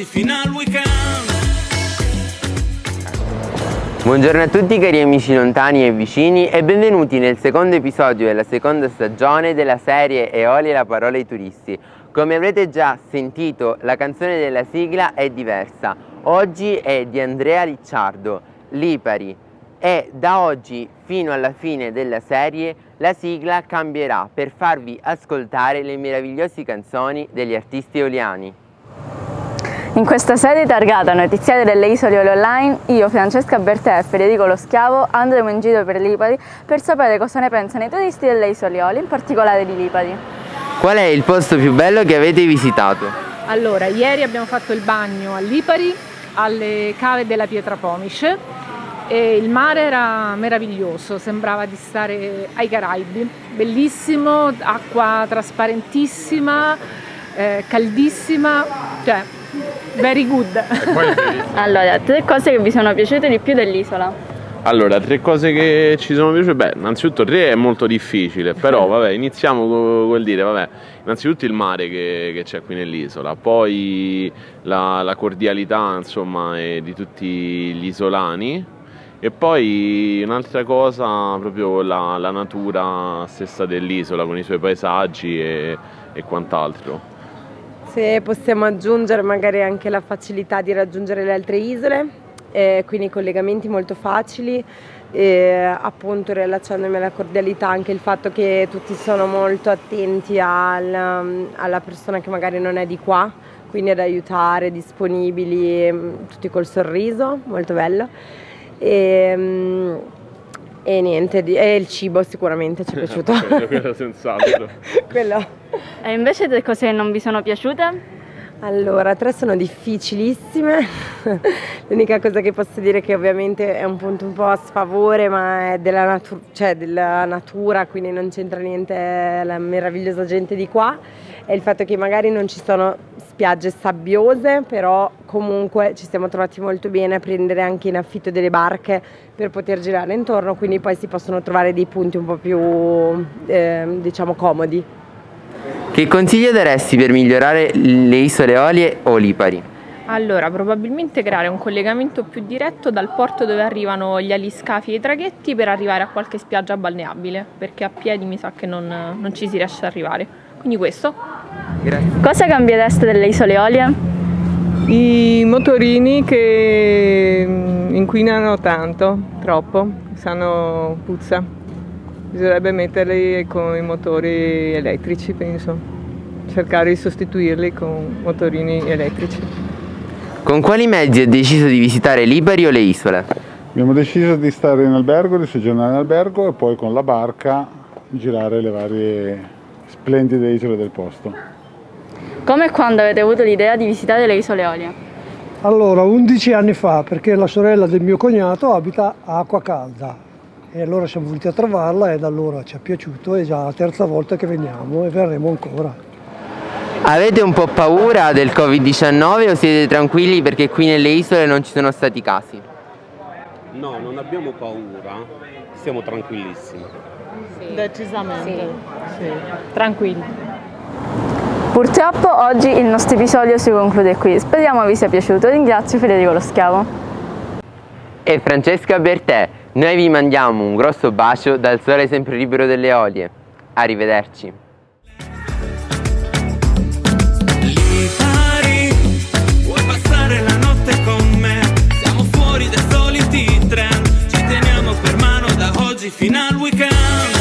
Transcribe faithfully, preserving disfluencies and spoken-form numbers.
oggi fino al weekend. Buongiorno a tutti cari amici lontani e vicini e benvenuti nel secondo episodio della seconda stagione della serie Eolia la parola ai turisti. Come avrete già sentito, la canzone della sigla è diversa. Oggi è di Andrea Licciardo, Lipari, e da oggi fino alla fine della serie la sigla cambierà per farvi ascoltare le meravigliose canzoni degli artisti eoliani. In questa serie targata notiziaria delle isole Eolie Online, io, Francesca Bertè e Federico Lo Schiavo andremo in giro per Lipari per sapere cosa ne pensano i turisti delle isole Eolie, in particolare di Lipari. Qual è il posto più bello che avete visitato? Allora, ieri abbiamo fatto il bagno a Lipari, alle cave della Pietra Pomice, e il mare era meraviglioso, sembrava di stare ai Caraibi, bellissimo, acqua trasparentissima, eh, caldissima, cioè very good. Allora, tre cose che vi sono piaciute di più dell'isola. Allora, tre cose che ci sono piaciute, beh, innanzitutto tre è molto difficile, però vabbè, iniziamo col dire, vabbè, innanzitutto il mare che, che c'è qui nell'isola, poi la, la cordialità, insomma, di tutti gli isolani, e poi un'altra cosa, proprio la, la natura stessa dell'isola, con i suoi paesaggi e, e quant'altro. Se possiamo aggiungere magari anche la facilità di raggiungere le altre isole, eh, quindi collegamenti molto facili, e appunto rilacciandomi alla cordialità anche il fatto che tutti sono molto attenti al, alla persona che magari non è di qua, quindi ad aiutare, disponibili, tutti col sorriso, molto bello. E, e niente, e il cibo sicuramente ci è piaciuto. Quello senz'altro. Quello. E invece tre cose che non vi sono piaciute? Allora, tre sono difficilissime. L'unica cosa che posso dire è che ovviamente è un punto un po' a sfavore, ma è della, natu cioè della natura, quindi non c'entra niente la meravigliosa gente di qua, è il fatto che magari non ci sono spiagge sabbiose, però comunque ci siamo trovati molto bene a prendere anche in affitto delle barche per poter girare intorno, quindi poi si possono trovare dei punti un po' più eh, diciamo comodi. Che consiglio daresti per migliorare le isole Eolie o Lipari? Allora, probabilmente creare un collegamento più diretto dal porto dove arrivano gli aliscafi e i traghetti per arrivare a qualche spiaggia balneabile, perché a piedi mi sa che non, non ci si riesce ad arrivare. Quindi questo. Grazie. Cosa cambiereste delle isole Eolie? I motorini che inquinano tanto, troppo, sanno puzza. Bisognerebbe metterli con i motori elettrici, penso. Cercare di sostituirli con motorini elettrici. Con quali mezzi hai deciso di visitare Lipari o le isole? Abbiamo deciso di stare in albergo, di soggiornare in albergo e poi con la barca girare le varie splendide isole del posto. Come e quando avete avuto l'idea di visitare le isole Eolie? Allora, undici anni fa, perché la sorella del mio cognato abita a Acqua Calda. E allora siamo venuti a trovarla e da allora ci è piaciuto, è già la terza volta che veniamo e verremo ancora. Avete un po' paura del covid diciannove o siete tranquilli perché qui nelle isole non ci sono stati casi? No, non abbiamo paura, siamo tranquillissimi. Sì. Decisamente. Sì. Sì. Tranquilli. Purtroppo oggi il nostro episodio si conclude qui, speriamo vi sia piaciuto, ringrazio Federico Lo Schiavo. E Francesca Bertè. Noi vi mandiamo un grosso bacio dal sole sempre libero delle Eolie. Arrivederci. Lipari, vuoi passare la notte con me? Siamo fuori dai soliti trend, ci teniamo per mano da oggi fino al weekend.